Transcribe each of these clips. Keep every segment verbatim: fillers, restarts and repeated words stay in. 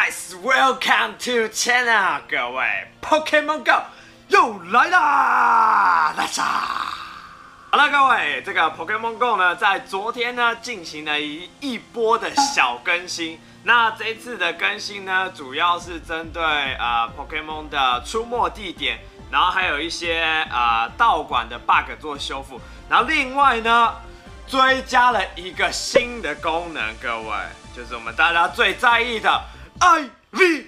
guys, welcome to channel， 各位 Pokemon Go 又来啦！大家好了，各位，这个 Pokemon Go 呢，在昨天呢进行了一一波的小更新。那这一次的更新呢，主要是针对呃 Pokemon 的出没地点，然后还有一些呃道馆的 bug 做修复。然后另外呢，追加了一个新的功能，各位，就是我们大家最在意的 I V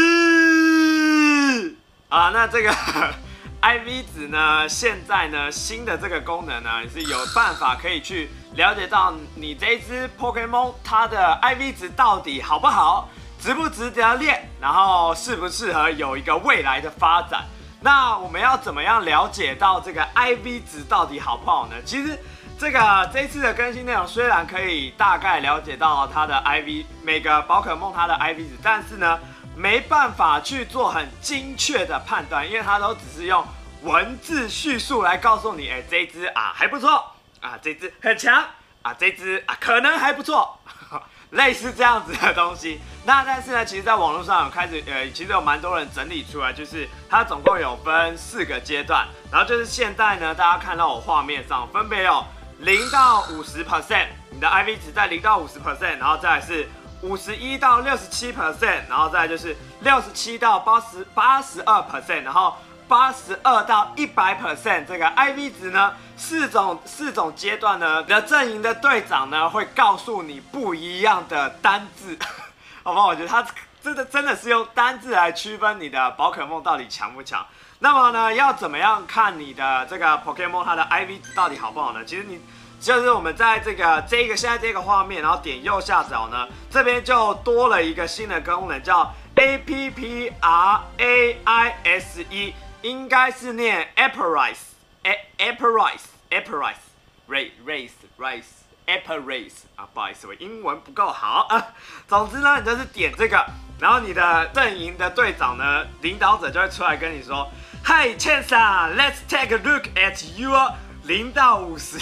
值。啊，那这个I V 值呢，现在呢新的这个功能呢，是有办法可以去了解到你这只 Pokemon 它的 I V 值到底好不好，值不值得练，然后适不适合有一个未来的发展。那我们要怎么样了解到这个 I V 值到底好不好呢？其实这个这一次的更新内容虽然可以大概了解到它的 I V 每个宝可梦它的 I V 值，但是呢没办法去做很精确的判断，因为它都只是用文字叙述来告诉你，哎，这一只啊还不错啊，这只很强啊，这只啊可能还不错。类似这样子的东西，那但是呢，其实在网络上有开始，呃，其实有蛮多人整理出来，就是它总共有分四个阶段，然后就是现在呢，大家看到我画面上分别有零到五十 percent， 你的 I V 值在零到五十 percent， 然后再来是五十一到六十七 percent， 然后再来就是六十七到八十八十二 percent， 然后八十二到一百 percent 这个 I V 值呢，四种四种阶段呢，你的阵营的队长呢会告诉你不一样的单字，好不好？我觉得他真的真的是用单字来区分你的宝可梦到底强不强。那么呢，要怎么样看你的这个 Pokemon 它的 I V 值到底好不好呢？其实你就是我们在这个这个现在这个画面，然后点右下角呢，这边就多了一个新的功能，叫 A P P R A I S E。应该是念 Aperice，Aperice，Aperice，Race，Race，Aperice 啊，不好意思，我英文不够好啊。总之呢，你就是点这个，然后你的阵营的队长呢，领导者就会出来跟你说 ，Hi Chance， let's take a look at your 零到五十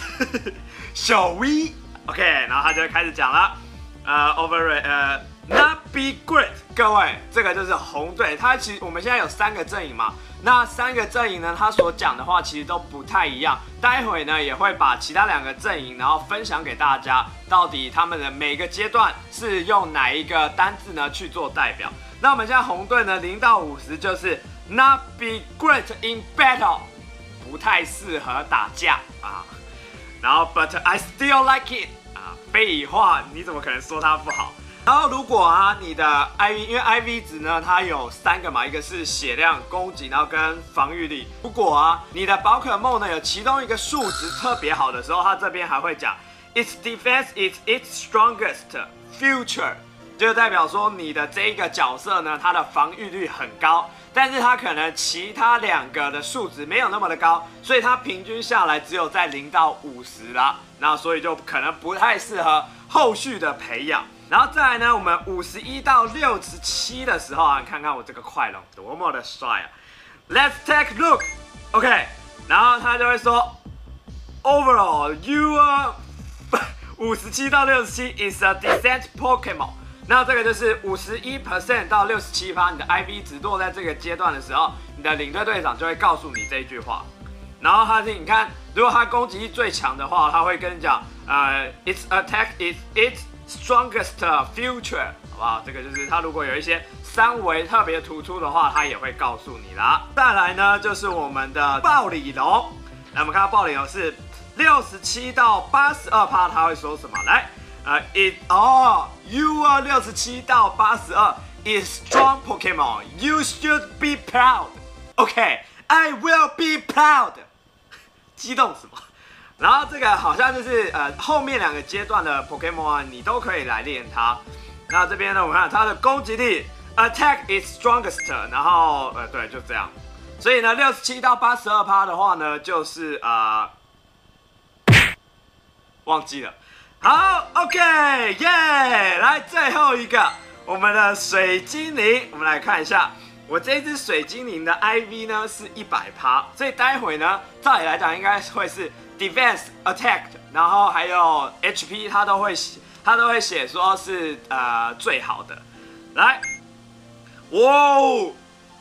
，Shall we？ OK， 然后他就会开始讲了，呃 ，Over 呃 ，Not be great， 各位，这个就是红队，它其实我们现在有三个阵营嘛。那三个阵营呢，他所讲的话其实都不太一样。待会呢也会把其他两个阵营，然后分享给大家，到底他们的每个阶段是用哪一个单字呢去做代表。那我们现在红队呢，零到五十就是 not be great in battle， 不太适合打架啊。然后 but I still like it 啊，废话，你怎么可能说它不好？然后如果啊，你的 I V， 因为 I V 值呢，它有三个嘛，一个是血量、攻击，然后跟防御力。如果啊，你的宝可梦呢有其中一个数值特别好的时候，它这边还会讲 its defense is its strongest feature， 就代表说你的这一个角色呢，它的防御率很高，但是它可能其他两个的数值没有那么的高，所以它平均下来只有在零到五十啦，那所以就可能不太适合后续的培养。然后再来呢，我们五十一到六十七的时候啊，看看我这个快龙多么的帅啊 ！Let's take a look， OK， 然后他就会说 ，Overall your 五十七到六十七 is a decent Pokemon。那这个就是五十一 percent 到六十七 percent， 你的 I V 值落在这个阶段的时候，你的领队队长就会告诉你这一句话。然后他是你看，如果他攻击力最强的话，他会跟你讲，呃 ，its attack is its strongest future， 好不好？这个就是它如果有一些三维特别突出的话，它也会告诉你啦。再来呢，就是我们的暴鲤龙。来，我们看到暴鲤龙是六十七到八十二 percent， 它会说什么？来，呃 ，it 哦 ，you are 六十七到八十二 is strong Pokemon. You should be proud. OK, I will be proud. 激动什么？然后这个好像就是呃后面两个阶段的 Pokemon 啊，你都可以来练它。那这边呢，我们看它的攻击力 ，Attack is strongest， 然后呃对，就这样。所以呢，六十七到八十二 percent 的话呢，就是呃忘记了。好 ，OK， 耶、yeah! 来最后一个，我们的水精灵，我们来看一下。我这只水精灵的 I V 呢是一百 percent， 所以待会呢，照理来讲应该会是 Defense、Attack， 然后还有 H P， 它都会它都会写说是呃最好的。来， 哇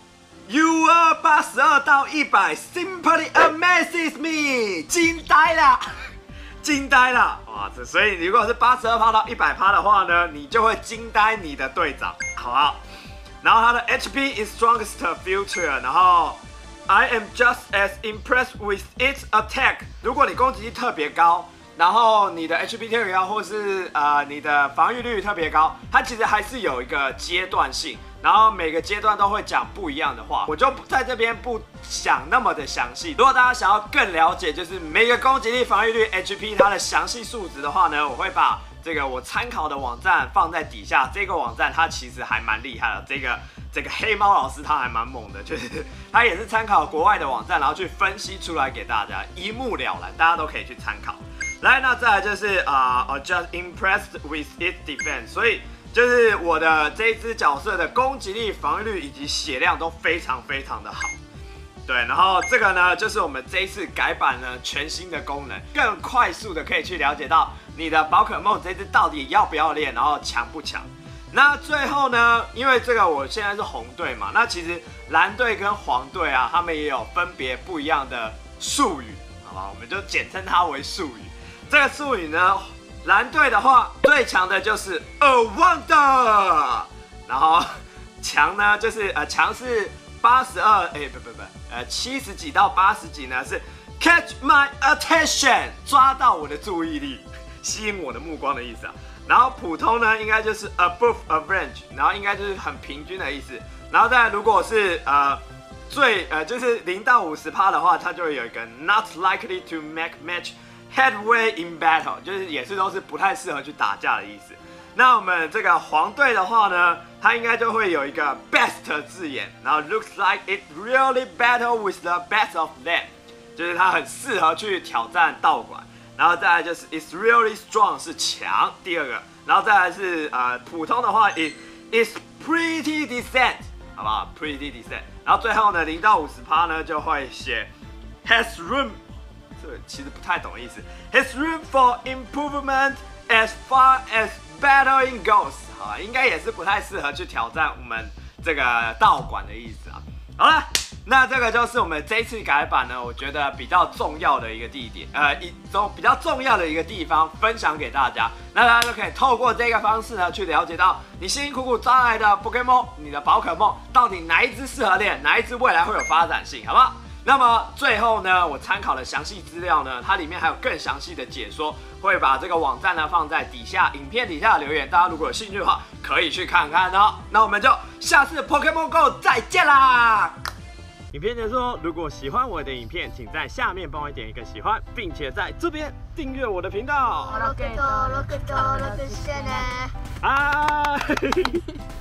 ，U 二八十二到一百 ，simply amazes me， 惊呆了，惊呆了！哇，这所以如果是八十二趴到一百趴的话呢，你就会惊呆你的队长，好不好？然后他的 H P is strongest future， 然后 I am just as impressed with its attack。如果你攻击力特别高，然后你的 H P 特别高，或是呃你的防御率特别高，它其实还是有一个阶段性，然后每个阶段都会讲不一样的话，我就在这边不想那么的详细。如果大家想要更了解，就是每个攻击力、防御率、H P 它的详细数值的话呢，我会把这个我参考的网站放在底下。这个网站它其实还蛮厉害的，这个这个黑猫老师他还蛮猛的，就是他也是参考国外的网站，然后去分析出来给大家，一目了然，大家都可以去参考。来，那再来就是啊、uh, ，just impressed with its defense， 所以就是我的这一只角色的攻击力、防御率以及血量都非常非常的好。对，然后这个呢，就是我们这一次改版呢全新的功能，更快速的可以去了解到你的宝可梦这只到底要不要练，然后强不强。那最后呢，因为这个我现在是红队嘛，那其实蓝队跟黄队啊，他们也有分别不一样的术语，好吧，我们就简称它为术语。这个术语呢，蓝队的话最强的就是 A Wonder， 然后强呢就是呃强是八十二，哎不不不，呃七十几到八十几呢是 Catch my attention， 抓到我的注意力，吸引我的目光的意思啊。然后普通呢应该就是 Above average， 然后应该就是很平均的意思。然后再来如果是呃最呃就是零到五十趴的话，它就会有一个 Not likely to make match。Headway in battle 就是也是都是不太适合去打架的意思。那我们这个黄队的话呢，它应该就会有一个 best 字眼，然后 looks like it really battle with the best of them， 就是它很适合去挑战道馆。然后再来就是 it's really strong 是强，第二个，然后再来是呃普通的话 it is pretty decent， 好不好 ？pretty decent。然后最后呢，零到五十趴呢就会写 has room。这其实不太懂意思。Has room for improvement as far as battling goes， 好，应该也是不太适合去挑战我们这个道馆的意思啊。好了，那这个就是我们这一次改版呢，我觉得比较重要的一个地点，呃，一种比较重要的一个地方，分享给大家。那大家就可以透过这个方式呢，去了解到你辛辛苦苦抓来的 Pokémon， 你的宝可梦到底哪一只适合练，哪一只未来会有发展性，好不好？那么最后呢，我参考的详细资料呢，它里面还有更详细的解说，会把这个网站呢放在底下影片底下的留言，大家如果有兴趣的话，可以去看看哦。那我们就下次 Pokémon Go 再见啦！影片结束，如果喜欢我的影片，请在下面帮我点一个喜欢，并且在这边订阅我的频道。啊。